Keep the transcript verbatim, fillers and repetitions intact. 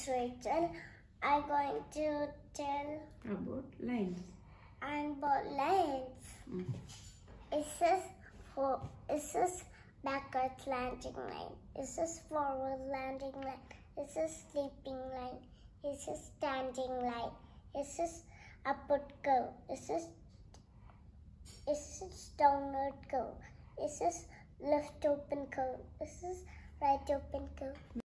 Rachel. I'm going to tell about lines. and about lines. Mm. It says for it says backwards landing line. It says forward landing line. It says sleeping line. It says standing line. It says upward curve. It says it says downward curve. It says left open curve. It says right open curve.